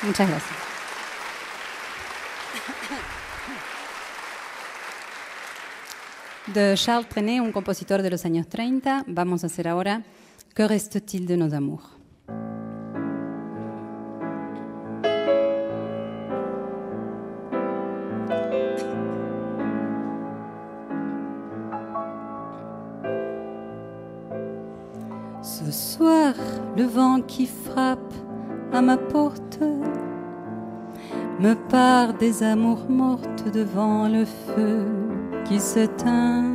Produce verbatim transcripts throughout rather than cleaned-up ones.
Muchas gracias. De Charles Trenet, un compositor de los años treinta, vamos a hacer ahora Que reste-t-il de nos amours? Ce soir, le vent qui frappe à ma porte me parle des amours mortes devant le feu qui s'éteint.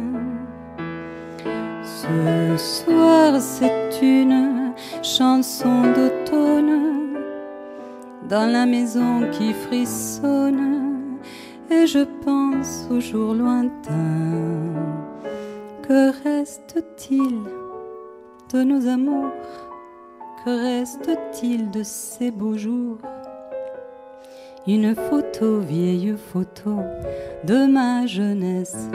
Ce soir, c'est une chanson d'automne dans la maison qui frissonne, et je pense aux jours lointains. Que reste-t-il de nos amours? Que reste-t-il de ces beaux jours? Une photo, vieille photo de ma jeunesse.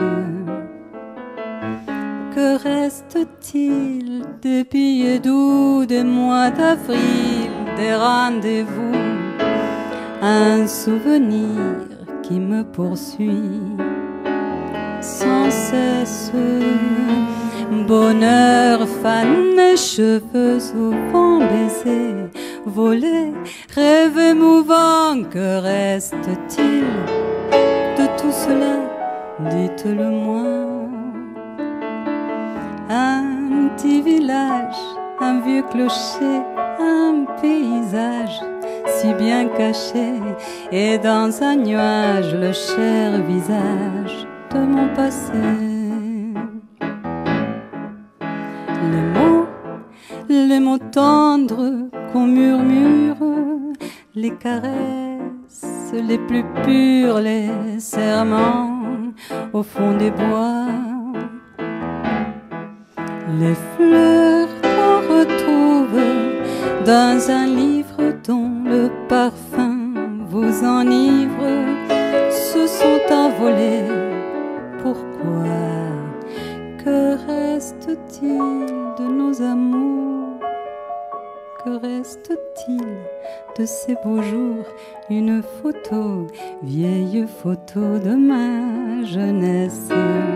Que reste-t-il des billets doux des mois d'avril, des rendez-vous? Un souvenir qui me poursuit sans cesse. Bonheur, fan, mes cheveux souvent baisés, volés, rêve émouvant. Que reste-t-il de tout cela? Dites-le-moi. Un petit village, un vieux clocher, un paysage si bien caché, et dans un nuage le cher visage de mon passé. Les mots, les mots tendres qu'on murmure, les caresses les plus pures, les serments au fond des bois, les fleurs qu'on retrouve dans un livre dont le parfum vous enivre se sont envolées. Pourquoi? Que reste-t-il de nos amours? Que reste-t-il de ces beaux jours? Une photo, vieille photo de ma jeunesse.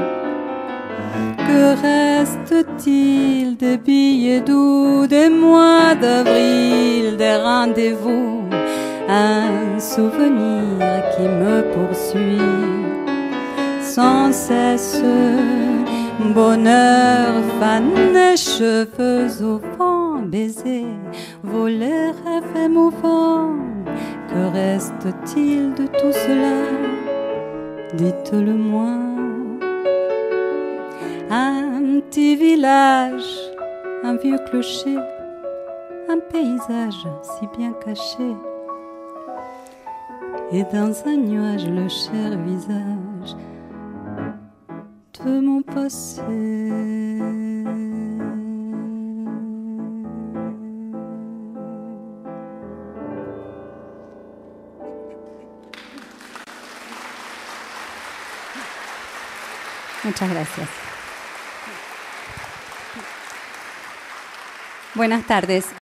Que reste-t-il des billets doux des mois d'avril, des rendez-vous? Un souvenir qui me poursuit sans cesse. Bonheur, fan, les cheveux au vent, baiser, voler, rêve émouvant. Que reste-t-il de tout cela? Dites-le-moi. Un petit village, un vieux clocher, un paysage si bien caché, et dans un nuage le cher visage de mon passé. Muchas gracias. Buenas tardes.